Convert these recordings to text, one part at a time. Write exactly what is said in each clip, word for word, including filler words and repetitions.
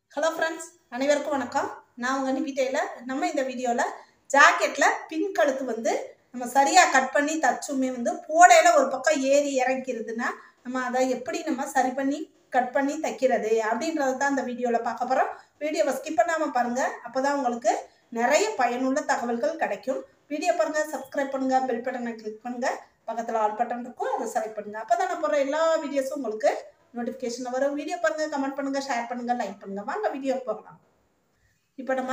Hello friends, அனைவருக்கும் வணக்கம். நான் உங்கள் நிவி டெய்லர். நம்ம இந்த வீடியோவில் ஜாக்கெட்டில் பின் கழுத்து வந்து நம்ம சரியாக கட் பண்ணி தச்சுமே வந்து போடையில் ஒரு பக்கம் ஏறி இறங்கிருதுன்னா நம்ம அதை எப்படி நம்ம சரி பண்ணி கட் பண்ணி தைக்கிறது அப்படின்றது தான் இந்த வீடியோவில் பார்க்க போகிறோம். வீடியோவை ஸ்கிப் பண்ணாமல் பாருங்கள், அப்போ தான் உங்களுக்கு நிறைய பயனுள்ள தகவல்கள் கிடைக்கும். வீடியோ பாருங்கள், சப்ஸ்கிரைப் பண்ணுங்கள், பெல் பட்டனை கிளிக் பண்ணுங்கள், பக்கத்தில் ஆல் பட்டன் இருக்கும், அதை செலக்ட் பண்ணுங்கள். அப்போ தான் நான் போடுற எல்லா வீடியோஸும் உங்களுக்கு நோட்டிஃபிகேஷன் வரும். வீடியோ பாருங்க, கமெண்ட் பண்ணுங்க, ஷேர் பண்ணுங்க, லைக் பண்ணுங்க. வாங்க வீடியோ போகலாம். இப்போ நம்ம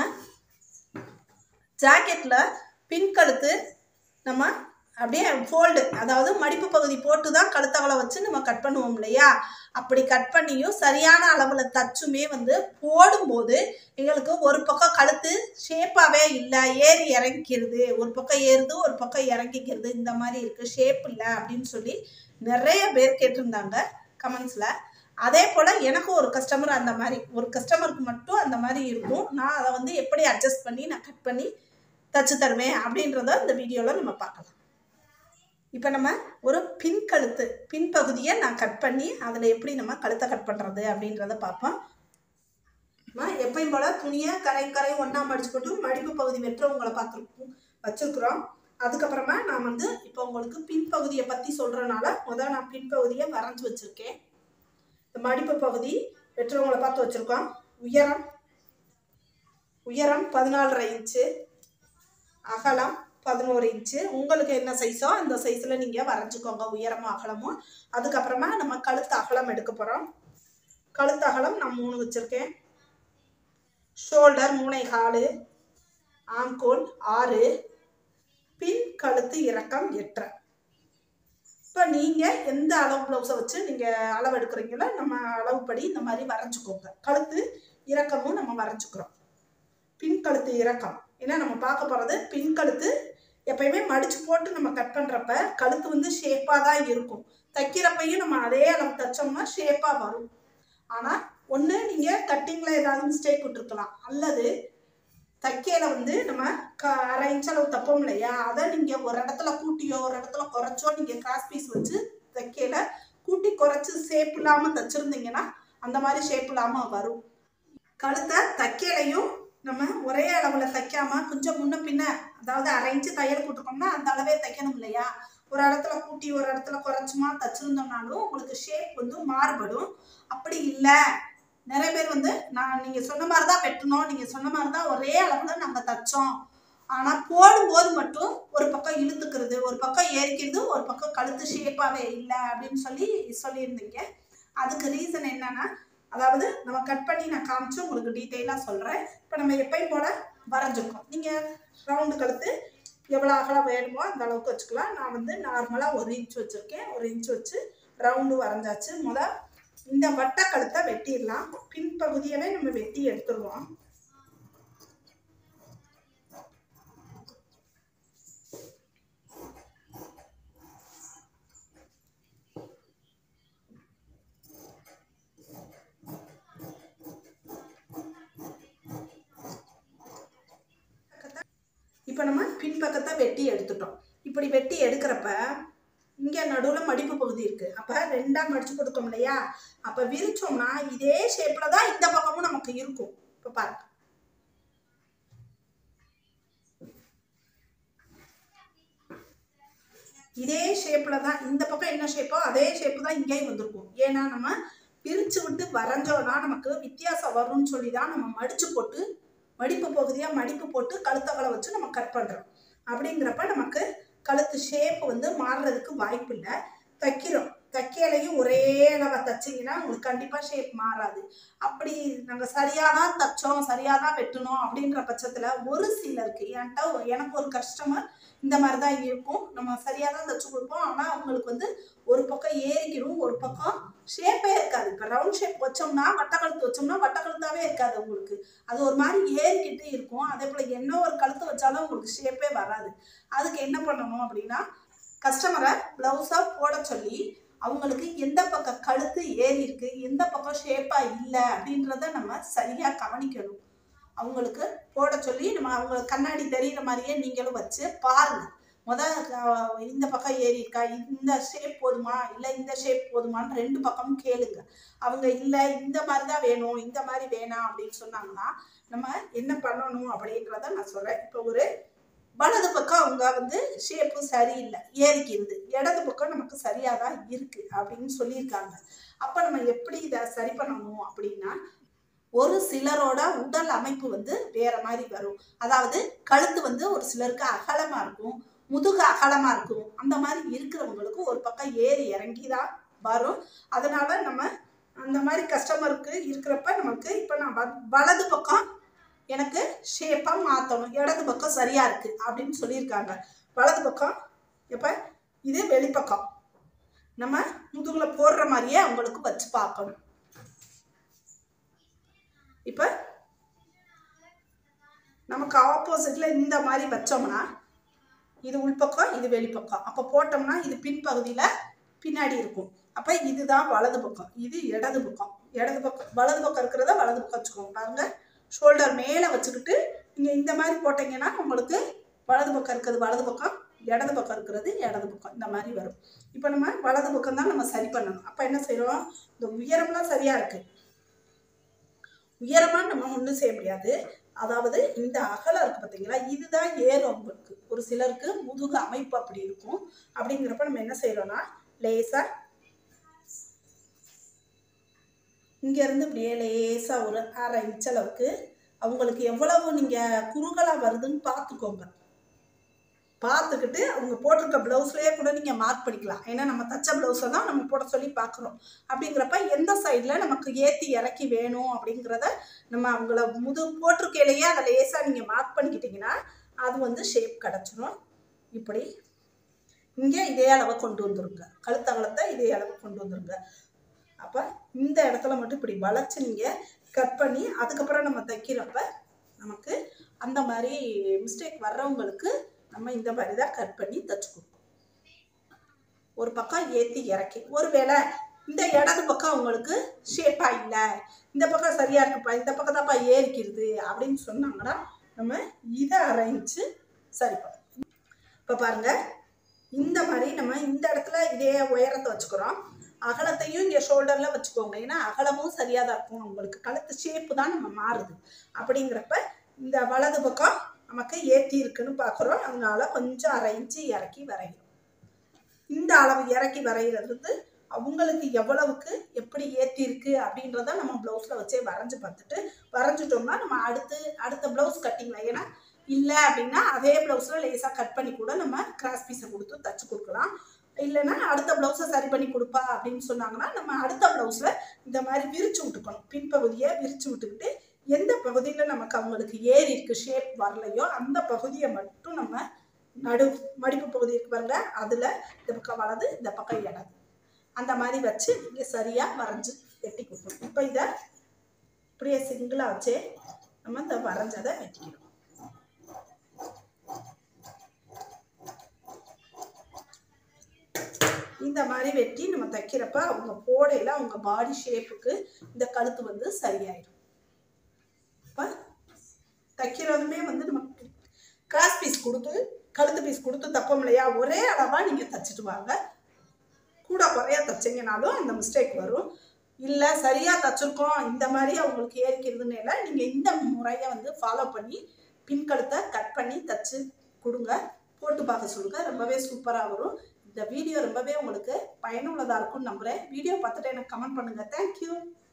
ஜாக்கெட்ல பின் கழுத்து நம்ம அப்படியே ஃபோல்டு, அதாவது மடிப்பு பகுதி போட்டு தான் கழுத்தகலை வச்சு நம்ம கட் பண்ணுவோம் இல்லையா? அப்படி கட் பண்ணியும் சரியான அளவில் தச்சுமே வந்து போடும்போது எங்களுக்கு ஒரு பக்கம் கழுத்து ஷேப்பாகவே இல்லை, ஏறி இறங்கிக்கிறது, ஒரு பக்கம் ஏறுது ஒரு பக்கம் இறங்கிக்கிறது, இந்த மாதிரி இருக்குது, ஷேப் இல்லை அப்படின்னு சொல்லி நிறைய பேர் கேட்டிருந்தாங்க கமெண்ட்ஸில். அதே போல் எனக்கும் ஒரு கஸ்டமர் அந்த மாதிரி, ஒரு கஸ்டமருக்கு மட்டும் அந்த மாதிரி இருக்கும். நான் அதை வந்து எப்படி அட்ஜஸ்ட் பண்ணி நான் கட் பண்ணி தச்சு தருவேன் அப்படின்றத இந்த வீடியோவில் நம்ம பார்க்கலாம். இப்போ நம்ம ஒரு பின் கழுத்து பின் பகுதியை நான் கட் பண்ணி அதில் எப்படி நம்ம கழுத்தை கட் பண்ணுறது அப்படின்றத பார்ப்போம். நம்ம எப்பயும் போல் துணியை கரை கரை ஒன்றா மடிச்சு போட்டு மடிப்பு பகுதி வெட்டுறவங்களை பார்த்துருக்கோம் வச்சுருக்குறோம். அதுக்கப்புறமா நான் வந்து இப்போ உங்களுக்கு பின்பகுதியை பற்றி சொல்கிறனால முதல் நான் பின்பகுதியை வரைஞ்சி வச்சுருக்கேன். இந்த மடிப்பு பகுதி வெட்டுறவங்களை பார்த்து வச்சுருக்கோம். உயரம் உயரம் பதினாலரை இன்ச்சு, அகலம் பதினோரு இன்ச்சு. உங்களுக்கு என்ன சைஸோ அந்த சைஸில் நீங்கள் வரைஞ்சிக்கோங்க, உயரமும் அகலமும். அதுக்கப்புறமா நம்ம கழுத்து அகலம் எடுக்க போகிறோம். கழுத்து அகலம் நான் மூணு வச்சுருக்கேன். ஷோல்டர் மூணை காலு, ஆங்கோல் ஆறு, பின் கழுத்து இறக்கம் எட்டரை. இப்போ நீங்கள் எந்த அளவு ப்ளவுஸை வச்சு நீங்கள் அளவு எடுக்கிறீங்களோ நம்ம அளவுப்படி இந்த மாதிரி வரைஞ்சிக்கோங்க. கழுத்து இறக்கமும் நம்ம வரைஞ்சிக்கிறோம். பின் கழுத்து இறக்கம் ஏன்னா நம்ம பார்க்க போகிறது பின் கழுத்து. எப்பயுமே மடித்து போட்டு நம்ம கட் பண்ணுறப்ப கழுத்து வந்து ஷேப்பாக தான் இருக்கும். தைக்கிறப்பையும் நம்ம அதே அளவு தைச்சோம்னா ஷேப்பாக வரும். ஆனால் ஒன்று நீங்கள் கட்டிங்கில் ஏதாவது மிஸ்டேக் விட்டுருக்கலாம், அல்லது தைக்கையில் வந்து நம்ம க அரை இன்ச் அளவு தப்போம் இல்லையா, அதை நீங்கள் ஒரு இடத்துல கூட்டியோ ஒரு இடத்துல குறைச்சோ நீங்கள் கிராஸ் பீஸ் வச்சு தைக்கையில் கூட்டி குறைச்சி ஷேப் இல்லாமல் தைச்சிருந்தீங்கன்னா அந்த மாதிரி ஷேப் இல்லாமல் வரும். கழுத்தை தைக்கையிலையும் நம்ம ஒரே அளவில் தைக்காம கொஞ்சம் முன்ன பின்ன, அதாவது அரை இன்ச்சு தையல் கூட்டுக்கோம்னா அந்த அளவே தைக்கணும் இல்லையா? ஒரு இடத்துல கூட்டி ஒரு இடத்துல குறைச்சுமா தைச்சிருந்தோம்னாலும் உங்களுக்கு ஷேப் வந்து மாறுபடும். அப்படி இல்லை, நிறைய பேர் வந்து நான் நீங்கள் சொன்ன மாதிரி தான் வெட்டணும், நீங்கள் சொன்ன மாதிரி தான் ஒரே அளவில் நாங்கள் தைச்சோம், ஆனால் போடும்போது மட்டும் ஒரு பக்கம் இழுத்துக்கிறது, ஒரு பக்கம் ஏறிக்கிறது, ஒரு பக்கம் கழுத்து ஷேப்பாகவே இல்லை அப்படின்னு சொல்லி சொல்லியிருந்தீங்க. அதுக்கு ரீசன் என்னன்னா, அதாவது நம்ம கட் பண்ணி நான் காமிச்சு உங்களுக்கு டீட்டெயிலாக சொல்கிறேன். இப்போ நம்ம எப்பயும் போல் வரைஞ்சிருக்கோம். நீங்கள் ரவுண்டு கழுத்து எவ்வளோ அகலம் வேணுமோ அந்த அளவுக்கு வச்சுக்கலாம். நான் வந்து நார்மலாக ஒரு இன்ச் வச்சுருக்கேன். ஒரு இன்ச் வச்சு ரவுண்டு வரைஞ்சாச்சு. முதல் இந்த வட்ட கழுத்தை வெட்டிடலாம். பின்பகுதியவே நம்ம வெட்டி எடுத்துருவோம். இப்போ நம்ம பின்பக்கத்தை வெட்டி எடுத்துட்டோம். இப்படி வெட்டி எடுக்கிறப்ப இங்கே நடுவில் மடிப்பு பகுதி இருக்குது. அப்போ ரெண்டாக மடிச்சு கொடுத்தோம் இல்லையா? அப்போ விரிச்சோம்னா இதே ஷேப்பில் தான் இந்த பக்கமும் நமக்கு இருக்கும். இப்போ பாருங்க, இதே ஷேப்பில் தான் இந்த பக்கம் என்ன ஷேப்போ அதே ஷேப்பு தான் இங்கேயும் வந்திருக்கும். ஏன்னா நம்ம பிரித்து விட்டு வரைஞ்சோன்னா நமக்கு வித்தியாசம் வரும்னு சொல்லி தான் நம்ம மடித்து போட்டு மடிப்பு பகுதியாக மடிப்பு போட்டு கழுத்தகலை வச்சு நம்ம கட் பண்ணுறோம். அப்படிங்கிறப்ப நமக்கு கழுத்து ஷேப் வந்து மாறுறதுக்கு வாய்ப்பு இல்லை. தைக்கிறோம், தைக்கையிலையும் ஒரே அளவை தைச்சிங்கன்னா உங்களுக்கு கண்டிப்பாக ஷேப் மாறாது. அப்படி நாங்கள் சரியாக தான் தைச்சோம், சரியாக தான் வெட்டணும் அப்படின்ற பட்சத்தில் ஒரு சிலருக்கு, என்கிட்ட எனக்கு ஒரு கஸ்டமர் இந்த மாதிரி தான் இருக்கும். நம்ம சரியாக தான் தைச்சு கொடுப்போம், ஆனால் அவங்களுக்கு வந்து ஒரு பக்கம் ஏறிக்கணும், ஒரு பக்கம் ஷேப்பே இருக்காது. இப்போ ரவுண்ட் ஷேப் வச்சோம்னா வட்டக்கழுத்து வச்சோம்னா வட்டக்கழுத்தாவே இருக்காது உங்களுக்கு, அது ஒரு மாதிரி ஏறிக்கிட்டே இருக்கும். அதே போல் என்ன ஒரு கழுத்து வச்சாலும் உங்களுக்கு ஷேப்பே வராது. அதுக்கு என்ன பண்ணணும் அப்படின்னா, கஸ்டமரை ப்ளவுஸாக போட சொல்லி அவங்களுக்கு எந்த பக்கம் கழுத்து ஏறி இருக்கு, எந்த பக்கம் ஷேப்பாக இல்லை அப்படின்றத நம்ம சரியாக கவனிக்கணும். அவங்களுக்கு போட சொல்லி நம்ம அவங்க கண்ணாடி தெரிகிற மாதிரியே நீங்களும் வச்சு பாருங்கள். முத இந்த பக்கம் ஏறி இருக்கா, இந்த ஷேப் போதுமா இல்லை இந்த ஷேப் போதுமான்னு ரெண்டு பக்கமும் கேளுங்க. அவங்க இல்லை இந்த மாதிரி தான் வேணும் இந்த மாதிரி வேணாம் அப்படின்னு சொன்னாங்கன்னா நம்ம என்ன பண்ணணும் அப்படின்றத நான் சொல்கிறேன். இப்போ ஒரு வலது பக்கம் அவங்க வந்து ஷேப்பு சரியில்லை ஏறிக்கிறது, இடது பக்கம் நமக்கு சரியாக தான் இருக்கு அப்படின்னு சொல்லியிருக்காங்க. அப்போ நம்ம எப்படி இதை சரி பண்ணணும் அப்படின்னா, ஒரு சிலரோட உடல் அமைப்பு வந்து வேற மாதிரி வரும். அதாவது கழுத்து வந்து ஒரு சிலருக்கு அகலமா இருக்கும், முதுகு அகலமா இருக்கும். அந்த மாதிரி இருக்கிறவங்களுக்கு ஒரு பக்கம் ஏறி இறங்கி தான் வரும். அதனால நம்ம அந்த மாதிரி கஸ்டமருக்கு இருக்கிறப்ப நமக்கு இப்போ நான் வலது பக்கம் எனக்கு ஷேப்பாக மாற்றணும், இடது பக்கம் சரியா இருக்கு அப்படின்னு சொல்லியிருக்காங்க. வலது பக்கம் இப்போ இது வெளிப்பக்கம் நம்ம முதுகுல போடுற மாதிரியே அவங்களுக்கு வச்சு பார்க்கணும். இப்போ நமக்கு ஆப்போசிட்ல இந்த மாதிரி வச்சோம்னா இது உள்பக்கம் இது வெளிப்பக்கம். அப்போ போட்டோம்னா இது பின்பகுதியில பின்னாடி இருக்கும். அப்போ இதுதான் வலது பக்கம், இது இடது பக்கம். இடது பக்கம் வலது பக்கம் இருக்கிறத வலது பக்கம் வச்சுக்கோங்க. பாருங்க, ஷோல்டர் மேலே வச்சுக்கிட்டு நீங்கள் இந்த மாதிரி போட்டிங்கன்னா உங்களுக்கு வலது பக்கம் இருக்கிறது வலது பக்கம், இடது பக்கம் இருக்கிறது இடது பக்கம், இந்த மாதிரி வரும். இப்போ நம்ம வலது பக்கம் தான் நம்ம சரி பண்ணணும். அப்போ என்ன செய்யறோம், இந்த உயரம்லாம் சரியா இருக்கு, உயரமா நம்ம ஒன்றும் செய்ய முடியாது. அதாவது இந்த அகலம் இருக்கு பார்த்தீங்களா, இதுதான் ஏறும் அவங்களுக்கு. ஒரு சிலருக்கு முதுகு அமைப்பு அப்படி இருக்கும். அப்படிங்கிறப்ப நம்ம என்ன செய்யறோம்னா லேசா இங்க இருந்து இப்படியே லேசா ஒரு அரை இன்ச் அளவுக்கு அவங்களுக்கு எவ்வளவு நீங்க குறுகலா வருதுன்னு பார்த்துக்கோங்க. பார்த்துக்கிட்டு அவங்க போட்டிருக்க பிளவுஸ்லயே கூட நீங்க மார்க் பண்ணிக்கலாம். ஏன்னா நம்ம தச்ச பிளவுஸை தான் நம்ம போட சொல்லி பார்க்குறோம். அப்படிங்கிறப்ப எந்த சைடில் நமக்கு ஏற்றி இறக்கி வேணும் அப்படிங்கிறத நம்ம அவங்கள முது போட்டிருக்கையிலேயே அதை லேசாக நீங்கள் மார்க் பண்ணிக்கிட்டிங்கன்னா அது வந்து ஷேப் கிடச்சிடும். இப்படி இங்கே இதே அளவை கொண்டு வந்துருங்க, கழுத்தகலத்தை இதே அளவு கொண்டு வந்துருங்க. அப்போ இந்த இடத்துல மட்டும் இப்படி வளைச்சு நீங்கள் கட் பண்ணி அதுக்கப்புறம் நம்ம தைக்கிறப்ப நமக்கு அந்த மாதிரி மிஸ்டேக் வர்றவங்களுக்கு நம்ம இந்த மாதிரி தான் கட் பண்ணி தச்சு கொடுப்போம். ஒரு பக்கம் ஏற்றி இறக்கி, ஒருவேளை இந்த இடது பக்கம் அவங்களுக்கு ஷேப்பா இல்லை, இந்த பக்கம் சரியா இருக்குப்பா, இந்த பக்கம் தான்ப்பா ஏறிக்கிறது அப்படின்னு சொன்னாங்கன்னா நம்ம இதை அரைஞ்சு சரி பண்ணணும். இப்போ பாருங்க, இந்த மாதிரி நம்ம இந்த இடத்துல இதே உயரத்தை வச்சுக்கிறோம், அகலத்தையும் இங்கே ஷோல்டர்ல வச்சுக்கோங்க. ஏன்னா அகலமும் சரியா தான் இருக்கும், அவங்களுக்கு கழுத்து ஷேப்பு தான் நம்ம மாறுது. அப்படிங்கிறப்ப இந்த வலது பக்கம் நமக்கு ஏற்றி இருக்குன்னு பார்க்குறோம், அதனால கொஞ்சம் அரை இன்ச்சு இறக்கி வரைகிறோம். இந்த அளவு இறக்கி வரைகிறது வந்து அவங்களுக்கு எவ்வளவுக்கு எப்படி ஏற்றி இருக்கு அப்படின்றத நம்ம பிளவுஸ்ல வச்சே வரைஞ்சு பார்த்துட்டு வரைஞ்சிட்டோம்னா நம்ம அடுத்து அடுத்த பிளவுஸ் கட்டிங்களா, ஏன்னா இல்லை அப்படின்னா அதே பிளவுஸ்ல லேசாக கட் பண்ணி கூட நம்ம கிராஸ் பீஸை கொடுத்து தச்சு கொடுக்கலாம். இல்லைன்னா அடுத்த பிளவுஸை சரி பண்ணி கொடுப்பா அப்படின்னு சொன்னாங்கன்னா நம்ம அடுத்த பிளவுஸ்ல இந்த மாதிரி விரிச்சு விட்டுக்கணும். பின்பகுதியை விரிச்சு விட்டுக்கிட்டு எந்த பகுதியில் நமக்கு அவங்களுக்கு ஏறி இருக்கு ஷேப் வரலையோ அந்த பகுதியை மட்டும் நம்ம நடு மடிப்பு பகுதி இருக்கு பாருங்க, அதில் இந்த பக்கம் வலது இந்த பக்கம் இடது அந்த மாதிரி வச்சு நீங்கள் சரியாக வரைஞ்சி வெட்டி கொடுக்கணும். இப்போ இதை இப்படியே சிங்கிளாக வச்சே நம்ம இந்த வரைஞ்சதை வெட்டிக்கணும். இந்த மாதிரி வெட்டி நம்ம தைக்கிறப்ப அவங்க போடையில அவங்க பாடி ஷேப்புக்கு இந்த கழுத்து வந்து சரியாயிடும். இப்போ தைக்கிறதுமே வந்து நம்ம கிராஸ் பீஸ் கொடுத்து கழுத்து பீஸ் கொடுத்து தப்போம் இல்லையா, ஒரே அளவா நீங்க தச்சுட்டு வாங்க. கூட குறையா தச்சிங்கனாலும் அந்த மிஸ்டேக் வரும். இல்லை சரியா தச்சிருக்கோம் இந்த மாதிரி அவங்களுக்கு ஏறிக்கிறதுன்னு இல்லை, நீங்க இந்த முறையை வந்து ஃபாலோ பண்ணி பின்கழுத்தை கட் பண்ணி தச்சு கொடுங்க, போட்டு பார்க்க சொல்லுங்க, ரொம்பவே சூப்பராக வரும். இந்த வீடியோ ரொம்பவே உங்களுக்கு பயனுள்ளதாக இருக்கும்னு நம்புகிறேன். வீடியோ பார்த்துட்டு எனக்கு கமெண்ட் பண்ணுங்கள். தேங்க்யூ.